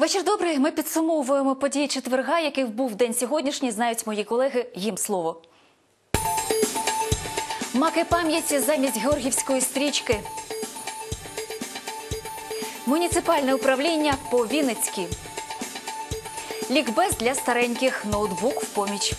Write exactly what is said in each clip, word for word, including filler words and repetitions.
Вечір добрий. Ми підсумовуємо події четверга, який був день сьогоднішній, знають мої колеги. Їм слово. Маки пам'яті замість георгіївської стрічки. Муніципальне управління по-вінницьки. Лікбез для стареньких. Ноутбук в поміч.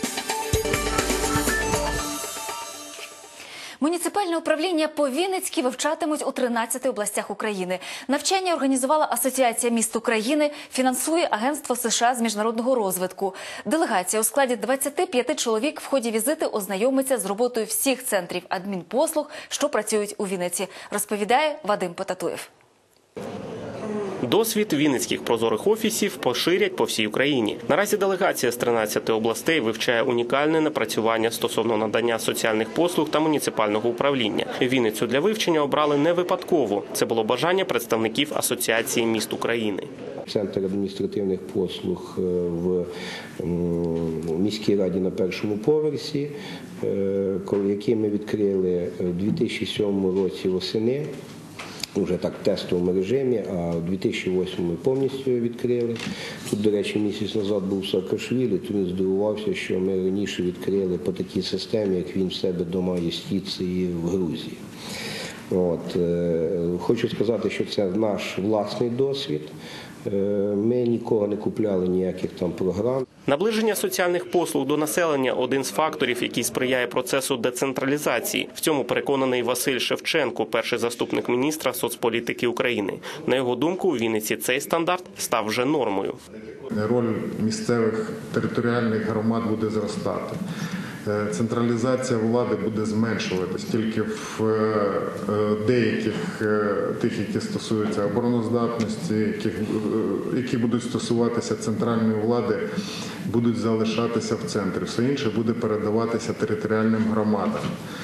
Муніципальне управління по-вінницьки вивчатимуть у тринадцяти областях України. Навчання організувала Асоціація міст України, фінансує Агентство США з міжнародного розвитку. Делегація у складі двадцяти п'яти чоловік в ході візиту ознайомиться з роботою всіх центрів адмінпослуг, що працюють у Вінниці, розповідає Вадим Потатуєв. Досвід вінницьких прозорих офісів поширять по всій Україні. Наразі делегація з тринадцяти областей вивчає унікальне напрацювання стосовно надання соціальних послуг та муніципального управління. Вінницю для вивчення обрали не випадково. Це було бажання представників Асоціації міст України. Центр адміністративних послуг в міській раді на першому поверсі, який ми відкрили у дві тисячі сьомому році восени. Вже так в тестовому режимі, а в дві тисячі восьмому повністю відкрили. Тут, до речі, місяць назад був Саакашвілі, то він здивувався, що ми раніше відкрили по такій системі, як він в себе вдома юстиції в Грузії. От. Хочу сказати, що це наш власний досвід. Ми нікого не купляли, ніяких там програм. Наближення соціальних послуг до населення – один з факторів, який сприяє процесу децентралізації. В цьому переконаний Василь Шевченко, перший заступник міністра соцполітики України. На його думку, у Вінниці цей стандарт став вже нормою. Роль місцевих територіальних громад буде зростати. Централізація влади буде зменшуватись тільки в деяких тих, які стосуються обороноздатності, яких, які будуть стосуватися центральної влади, будуть залишатися в центрі. Все інше буде передаватися територіальним громадам.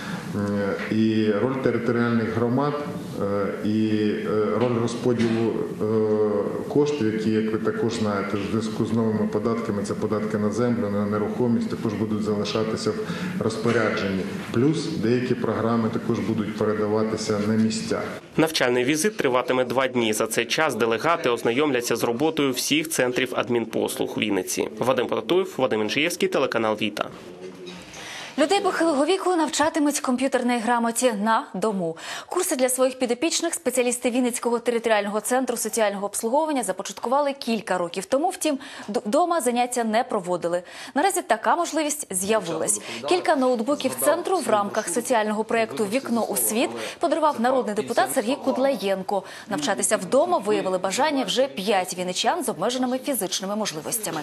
І роль територіальних громад і роль розподілу коштів, які, як ви також знаєте, в зв'язку з новими податками, це податки на землю, на нерухомість, також будуть залишатися в розпорядженні. Плюс деякі програми також будуть передаватися на місця. Навчальний візит триватиме два дні. За цей час делегати ознайомляться з роботою всіх центрів адмінпослуг Вінниці. Вадим Потатуєв, Вадим Інжиєвський, телеканал Віта. Людей похилого віку навчатимуть комп'ютерній грамоті на дому. Курси для своїх підопічних спеціалісти Вінницького територіального центру соціального обслуговування започаткували кілька років тому, втім, вдома заняття не проводили. Наразі така можливість з'явилась. Кілька ноутбуків центру в рамках соціального проєкту «Вікно у світ» подарував народний депутат Сергій Кудлаєнко. Навчатися вдома виявили бажання вже п'ять вінничан з обмеженими фізичними можливостями.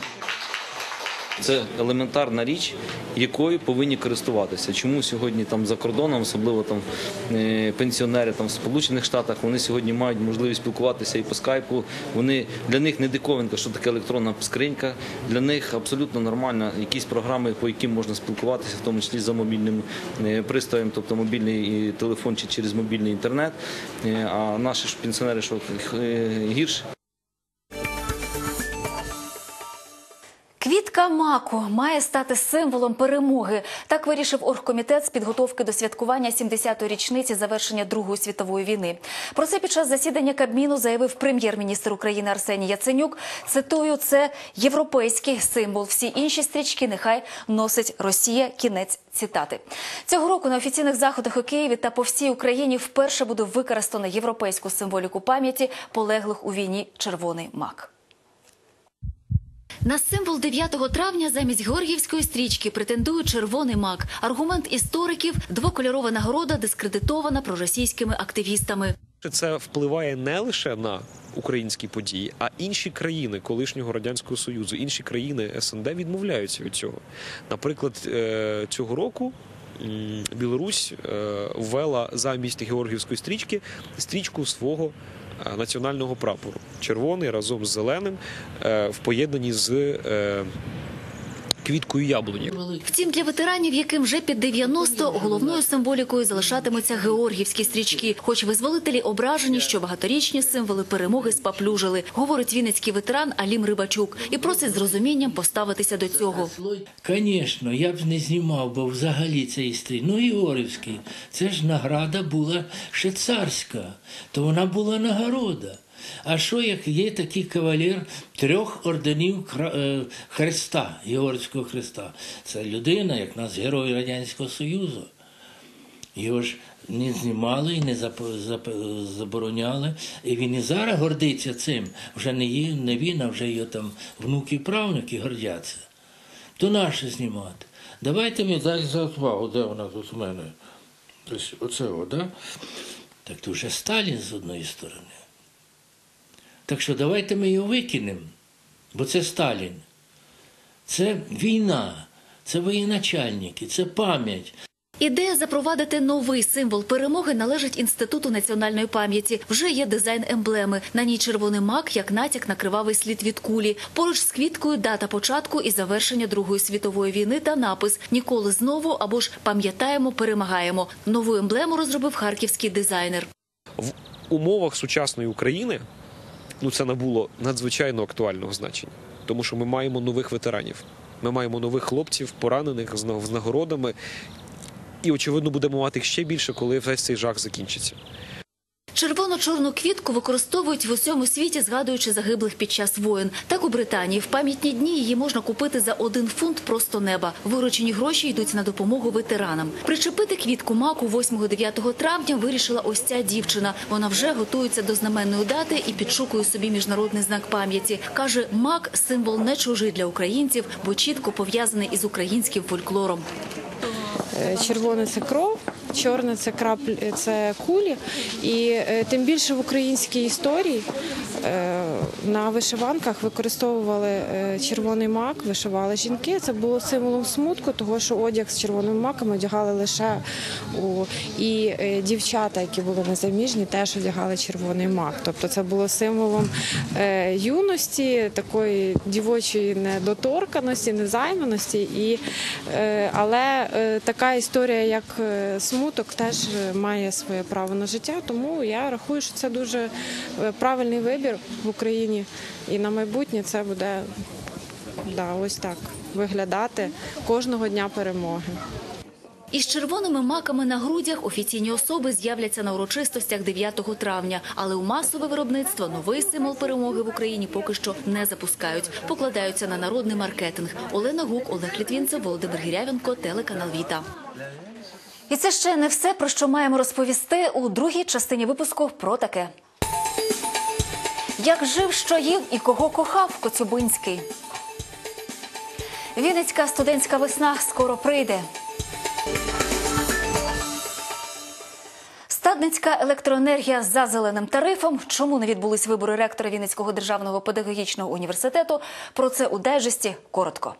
Це елементарна річ, якою повинні користуватися. Чому сьогодні там за кордоном, особливо там пенсіонери там в Сполучених Штатах, вони сьогодні мають можливість спілкуватися і по скайпу. Вони для них не диковинка, що таке електронна скринька. Для них абсолютно нормально якісь програми, по яким можна спілкуватися, в тому числі за мобільним пристроєм, тобто мобільний телефон чи через мобільний інтернет. А наші ж пенсіонери, що гірше. Квітка маку має стати символом перемоги. Так вирішив оргкомітет з підготовки до святкування сімдесятої річниці завершення Другої світової війни. Про це під час засідання Кабміну заявив прем'єр-міністр України Арсеній Яценюк. Цитую, це європейський символ. Всі інші стрічки нехай носить Росія. Кінець цитати. Цього року на офіційних заходах у Києві та по всій Україні вперше буде використано європейську символіку пам'яті полеглих у війні червоний мак. На символ дев'ятого травня замість георгіївської стрічки претендує червоний мак. Аргумент істориків – двокольорова нагорода дискредитована проросійськими активістами. Це впливає не лише на українські події, а інші країни колишнього Радянського Союзу, інші країни ес ен де відмовляються від цього. Наприклад, цього року Білорусь ввела замість георгіївської стрічки стрічку свого національного прапору. Червоний разом з зеленим в поєднанні з квіткою яблуні. Втім, для ветеранів, яким вже під дев'яносто, головною символікою залишатимуться георгіївські стрічки. Хоч визволителі ображені, що багаторічні символи перемоги спаплюжили, говорить вінницький ветеран Алім Рибачук і просить з розумінням поставитися до цього. Звісно, я б не знімав, бо взагалі цей стрій. Ну, Георгіївський, це ж награда була ще царська, то вона була нагорода. А що як є такий кавалер трьох орденів Кра- е, Христа, Георгійського Христа? Це людина, як нас герой Радянського Союзу. Його ж не знімали і не зап- зап- забороняли. І він і зараз гордиться цим. Вже не, є, не він, а вже його там внуки і правнуки гордяться. То наше знімати. Давайте ми дай за увагу, де вона тут у мене. Ось оце, о, да? Так то вже Сталін з одної сторони. Так що давайте ми його викинемо, бо це Сталін. Це війна, це воєначальники, це пам'ять. Ідея запровадити новий символ перемоги належить Інституту національної пам'яті. Вже є дизайн емблеми. На ній червоний мак, як натяк на кривавий слід від кулі. Поруч з квіткою дата початку і завершення Другої світової війни та напис «Ніколи знову» або ж «Пам'ятаємо, перемагаємо». Нову емблему розробив харківський дизайнер. В умовах сучасної України ну, це набуло надзвичайно актуального значення, тому що ми маємо нових ветеранів, ми маємо нових хлопців, поранених з на- з нагородами, і, очевидно, будемо мати їх ще більше, коли весь цей жах закінчиться. Червоно-чорну квітку використовують в усьому світі, згадуючи загиблих під час воєн. Так у Британії в пам'ятні дні її можна купити за один фунт просто неба. Виручені гроші йдуть на допомогу ветеранам. Причепити квітку маку восьмого-дев'ятого травня вирішила ось ця дівчина. Вона вже готується до знаменної дати і підшукує собі міжнародний знак пам'яті. Каже, мак – символ не чужий для українців, бо чітко пов'язаний із українським фольклором. Червоне – це кров, чорне – це краплі, це кулі. І е, тим більше в українській історії е, на вишиванках використовували е, червоний мак, вишивали жінки. Це було символом смутку, того що одяг з червоним маком одягали лише у... І е, дівчата, які були незаміжні, теж одягали червоний мак. Тобто це було символом е, юності, такої дівочої недоторканості, незайманості. І, е, але е, така історія, як смуток, теж має своє право на життя, тому я рахую, що це дуже правильний вибір в Україні. І на майбутнє це буде да, ось так виглядати кожного дня перемоги. Із червоними маками на грудях офіційні особи з'являться на урочистостях дев'ятого травня. Але у масове виробництво новий символ перемоги в Україні поки що не запускають. Покладаються на народний маркетинг. Олена Гук, Олег Літвінцев, Володимир Гірявенко, телеканал Віта. І це ще не все, про що маємо розповісти у другій частині випуску про таке. Як жив, що їв і кого кохав Коцюбинський. Вінницька студентська весна скоро прийде. Стадницька електроенергія за зеленим тарифом. Чому не відбулись вибори ректора Вінницького державного педагогічного університету? Про це у дайджесті коротко.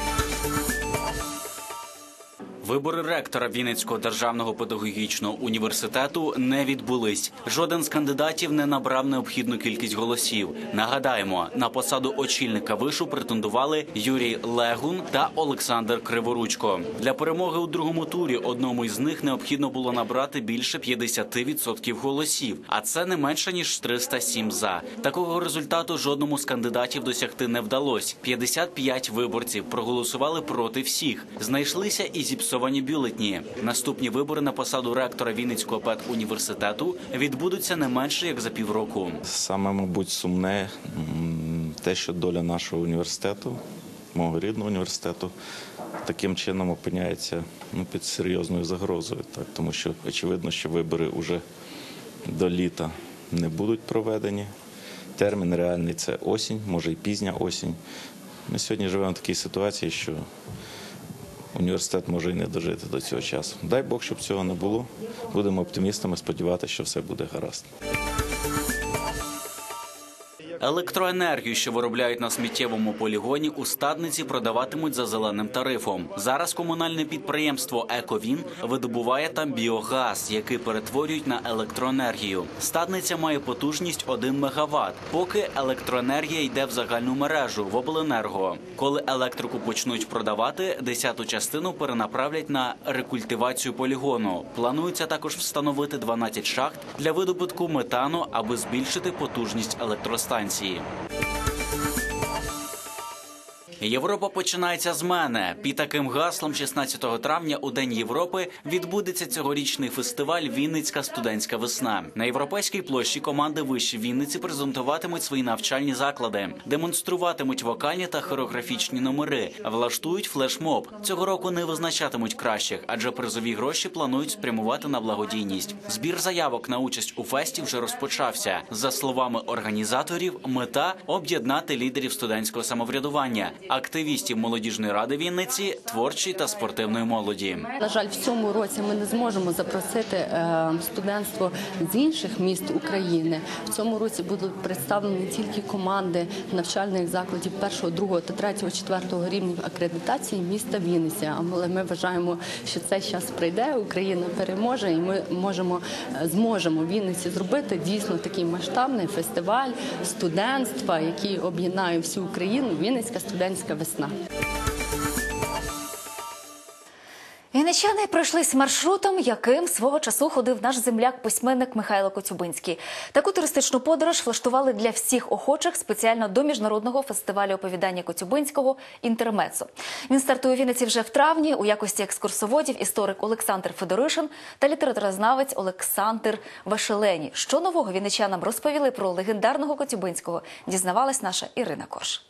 Вибори ректора Вінницького державного педагогічного університету не відбулись. Жоден з кандидатів не набрав необхідну кількість голосів. Нагадаємо, на посаду очільника вишу претендували Юрій Легун та Олександр Криворучко. Для перемоги у другому турі одному із них необхідно було набрати більше п'ятдесят відсотків голосів, а це не менше ніж триста сім за. Такого результату жодному з кандидатів досягти не вдалося. п'ятдесят п'ять виборців проголосували проти всіх. Знайшлися і зіпсовані бюлетні. Наступні вибори на посаду ректора Вінницького педуніверситету відбудуться не менше, як за півроку. Саме, мабуть, сумне м, те, що доля нашого університету, мого рідного університету, таким чином опиняється ну, під серйозною загрозою. Так? Тому що, очевидно, що вибори вже до літа не будуть проведені. Термін реальний – це осінь, може і пізня осінь. Ми сьогодні живемо в такій ситуації, що університет може і не дожити до цього часу. Дай Бог, щоб цього не було. Будемо оптимістами, сподіватися, що все буде гаразд. Електроенергію, що виробляють на сміттєвому полігоні, у Стадниці продаватимуть за зеленим тарифом. Зараз комунальне підприємство «Ековін» видобуває там біогаз, який перетворюють на електроенергію. Стадниця має потужність один мегаватт, поки електроенергія йде в загальну мережу, в обленерго. Коли електрику почнуть продавати, десяту частину перенаправлять на рекультивацію полігону. Планується також встановити дванадцять шахт для видобутку метану, аби збільшити потужність електростанції. Європа починається з мене. Під таким гаслом шістнадцятого травня у День Європи відбудеться цьогорічний фестиваль «Вінницька студентська весна». На Європейській площі команди вишів Вінниці презентуватимуть свої навчальні заклади, демонструватимуть вокальні та хореографічні номери, влаштують флешмоб. Цього року не визначатимуть кращих, адже призові гроші планують спрямувати на благодійність. Збір заявок на участь у фесті вже розпочався. За словами організаторів, мета – об'єднати лідерів студентського самоврядування, активістів молодіжної ради Вінниці, творчої та спортивної молоді. На жаль, в цьому році ми не зможемо запросити е, студентство з інших міст України. В цьому році будуть представлені тільки команди навчальних закладів першого, другого та третього, четвертого рівнів акредитації міста Вінниця. Але ми вважаємо, що цей час прийде, Україна переможе і ми можемо, зможемо в Вінниці зробити дійсно такий масштабний фестиваль студентства, який об'єднає всю Україну. Вінницька студентська весна. Вінничани пройшлись маршрутом, яким свого часу ходив наш земляк-письменник Михайло Коцюбинський. Таку туристичну подорож влаштували для всіх охочих спеціально до міжнародного фестивалю оповідання Коцюбинського «Інтермецо». Він стартує у Вінниці вже в травні у якості екскурсоводів історик Олександр Федоришин та літературознавець Олександр Вешелені. Що нового вінничанам розповіли про легендарного Коцюбинського, дізнавалась наша Ірина Корж.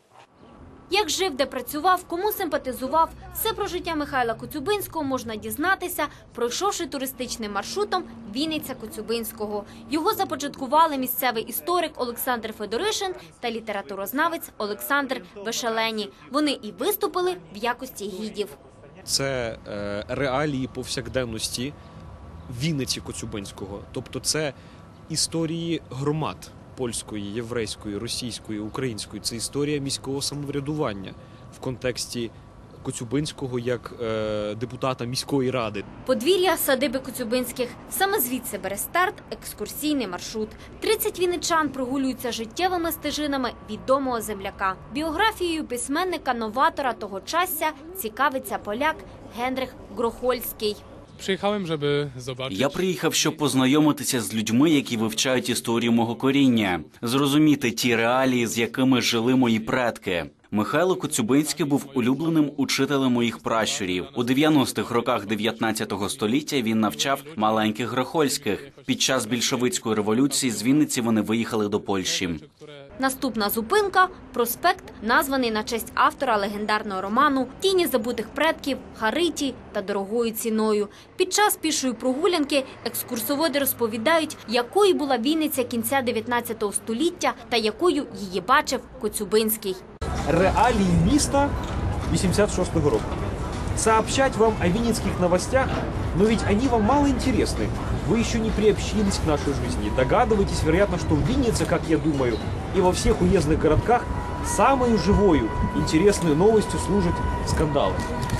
Як жив, де працював, кому симпатизував – все про життя Михайла Коцюбинського можна дізнатися, пройшовши туристичним маршрутом «Вінниця Коцюбинського». Його започаткували місцевий історик Олександр Федоришин та літературознавець Олександр Вешелені. Вони і виступили в якості гідів. Це е, реалії повсякденності Вінниці Коцюбинського. Тобто це історії громад. Польської, єврейської, російської, української. Це історія міського самоврядування в контексті Коцюбинського як е, депутата міської ради. Подвір'я садиби Коцюбинських. Саме звідси бере старт екскурсійний маршрут. тридцять вінничан прогулюються життєвими стежинами відомого земляка. Біографією письменника-новатора тогочасся цікавиться поляк Генрих Грохольський. Przyjechałem, żeby zobaczyć. Я приїхав, щоб познайомитися з людьми, які вивчають історію мого коріння, зрозуміти ті реалії, з якими жили мої предки. Михайло Коцюбинський був улюбленим учителем моїх пращурів. У дев'яностих роках дев'ятнадцятого століття він навчав маленьких Грохольських. Під час більшовицької революції з Вінниці вони виїхали до Польщі. Наступна зупинка – проспект, названий на честь автора легендарного роману «Тіні забутих предків», «Хариті» та «Дорогою ціною». Під час пішої прогулянки екскурсоводи розповідають, якою була Вінниця кінця дев'ятнадцятого століття та якою її бачив Коцюбинський. Реалії міста вісімдесят шостого року. Сообщать вам о винницких новостях, но ведь они вам мало интересны. Вы еще не приобщились к нашей жизни. Догадываетесь, вероятно, что в Виннице, как я думаю, и во всех уездных городках самой живою, интересной новостью служат скандалы.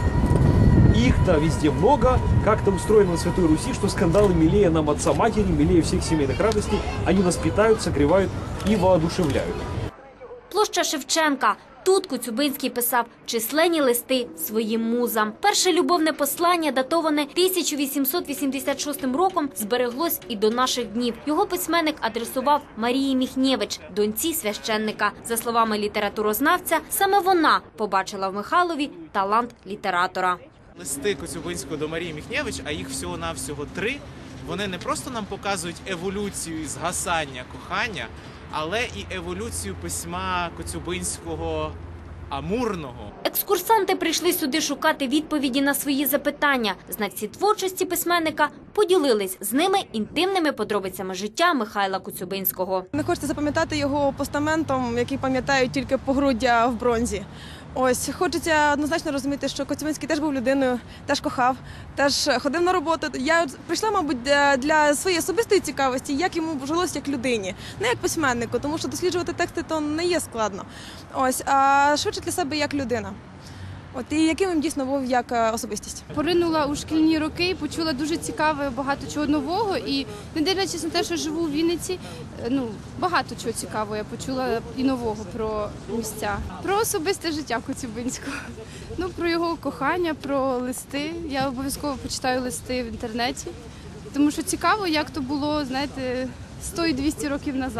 Их-то везде много, как-то устроено на Святой Руси, что скандалы милее нам отца-матери, милее всех семейных радостей. Они нас питают, согревают и воодушевляют. Площа Шевченка. Тут Коцюбинський писав численні листи своїм музам. Перше любовне послання, датоване тисяча вісімсот вісімдесят шостим роком, збереглось і до наших днів. Його письменник адресував Марії Міхнєвич, доньці священника. За словами літературознавця, саме вона побачила в Михайлові талант літератора. Листи Коцюбинського до Марії Міхнєвич, а їх всього-навсього три, вони не просто нам показують еволюцію і згасання кохання, але і еволюцію письма Коцюбинського амурного. Екскурсанти прийшли сюди шукати відповіді на свої запитання. Знавці творчості письменника поділились з ними інтимними подробицями життя Михайла Коцюбинського. Не хочеться запам'ятати його постаментом, який пам'ятають тільки погруддя в бронзі. Ось, хочеться однозначно розуміти, що Коцюбинський теж був людиною, теж кохав, теж ходив на роботу. Я прийшла, мабуть, для своєї особистої цікавості, як йому жилося як людині, не як письменнику, тому що досліджувати тексти то не є складно. Ось, а швидше для себе як людина. От, і яким він дійсно був як особистість. Поринула у шкільні роки, почула дуже цікаве, багато чого нового. І не дивлячись на те, що живу в Вінниці, ну, багато чого цікавого я почула і нового про місця. Про особисте життя Коцюбинського, ну, про його кохання, про листи. Я обов'язково почитаю листи в інтернеті, тому що цікаво, як то було, знаєте, сто і двісті років назад.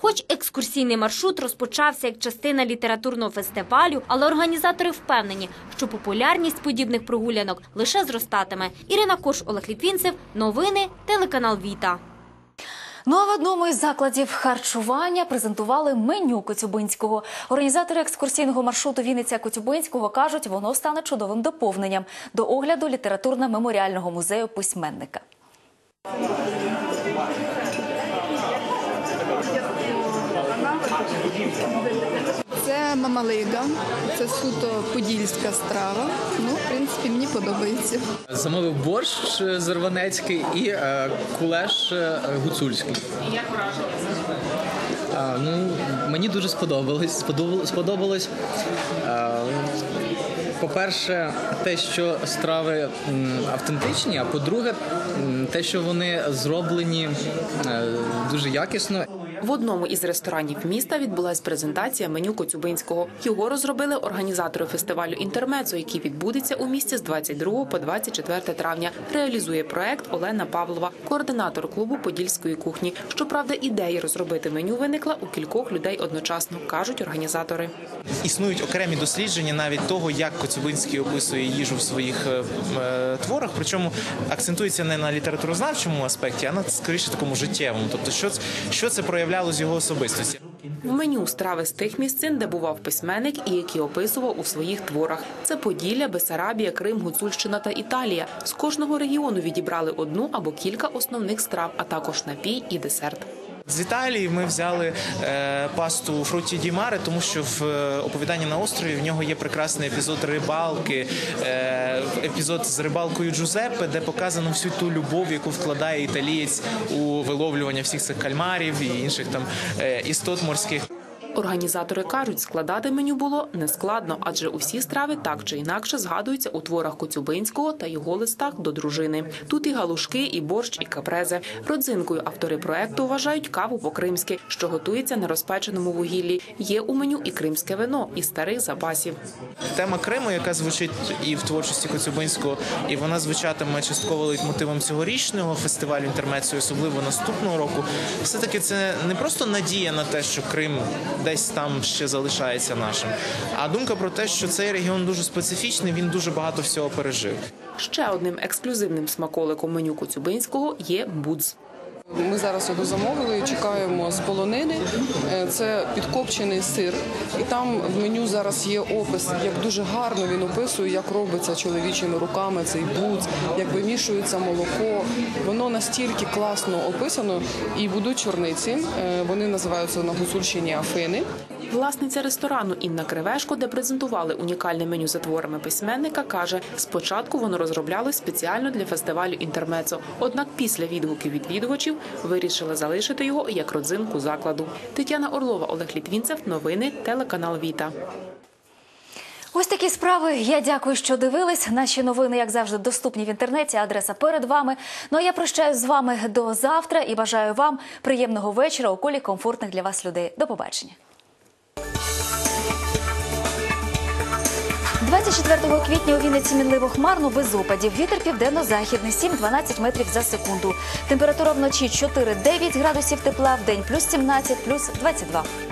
Хоч екскурсійний маршрут розпочався як частина літературного фестивалю, але організатори впевнені, що популярність подібних прогулянок лише зростатиме. Ірина Кош, Олег Літвінцев. Новини, телеканал Віта. Ну а в одному із закладів харчування презентували меню Коцюбинського. Організатори екскурсійного маршруту Вінниця-Коцюбинського кажуть, воно стане чудовим доповненням до огляду літературно-меморіального музею письменника. Це мамалига, це суто подільська страва. Ну, в принципі, мені подобається. Замовив борщ зарванецький і е, кулеш е, гуцульський. Як враження? А, ну, мені дуже сподобалось. Сподобалось. сподобалось. А, по-перше, те, що страви м, автентичні, а по-друге, м, те, що вони зроблені е, дуже якісно. В одному із ресторанів міста відбулась презентація меню Коцюбинського. Його розробили організатори фестивалю «Інтермецо», який відбудеться у місті з двадцять другого по двадцять четверте травня. Реалізує проект Олена Павлова, координатор клубу подільської кухні. Щоправда, ідея розробити меню виникла у кількох людей одночасно, кажуть організатори. Існують окремі дослідження навіть того, як Коцюбинський описує їжу в своїх е, творах, причому акцентується не на літературознавчому аспекті, а на, скоріше, такому життєвому. Тобто, що, що це проявляло з його особистості. В меню страви з тих місцин, де бував письменник і які описував у своїх творах. Це Поділля, Бессарабія, Крим, Гуцульщина та Італія. З кожного регіону відібрали одну або кілька основних страв, а також напій і десерт. З Італії ми взяли е, пасту фруті ді маре, тому що в е, оповіданні на острові в нього є прекрасний епізод рибалки, е, епізод з рибалкою Джузеппе, де показано всю ту любов, яку вкладає італієць у виловлювання всіх цих кальмарів і інших там е, істот морських. Організатори кажуть, складати меню було нескладно, адже усі страви так чи інакше згадуються у творах Коцюбинського та його листах до дружини. Тут і галушки, і борщ, і капрезе. Родзинкою автори проекту вважають каву по-кримськи, що готується на розпеченому вугіллі. Є у меню і кримське вино із старих запасів. Тема Криму, яка звучить і в творчості Коцюбинського, і вона звучатиме частково лейтмотивом цьогорічного фестивалю «Інтермецо», особливо наступного року. Все-таки це не просто надія на те, що Крим десь там ще залишається нашим. А думка про те, що цей регіон дуже специфічний, він дуже багато всього пережив. Ще одним ексклюзивним смаколиком меню Коцюбинського є будз. Ми зараз його замовили і чекаємо з полонини. Це підкопчений сир. І там в меню зараз є опис, як дуже гарно він описує, як робиться чоловічими руками цей будз, як вимішується молоко. Воно настільки класно описано. І будуть чорниці, вони називаються на Гуцульщині афини. Власниця ресторану Інна Кривешко, де презентували унікальне меню за творами письменника, каже, спочатку воно розроблялось спеціально для фестивалю «Інтермецо». Однак після відгуків відвідувачів вирішили залишити його як родзинку закладу. Тетяна Орлова, Олег Літвінцев. Новини, телеканал Віта. Ось такі справи. Я дякую, що дивились. Наші новини, як завжди, доступні в інтернеті. Адреса перед вами. Ну а я прощаюсь з вами до завтра і бажаю вам приємного вечора у колі комфортних для вас людей. До побачення. двадцять четвертого квітня у Вінниці мінливо хмарно, без опадів. Вітер південно-західний, сім-дванадцять метрів за секунду. Температура вночі чотири-дев'ять градусів тепла, вдень плюс сімнадцять, плюс двадцять два.